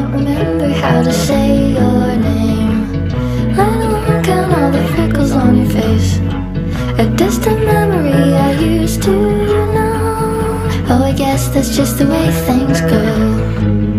can't remember how to say your name. Let alone count all the freckles on your face. A distant memory I used to know. Oh, I guess that's just the way things go.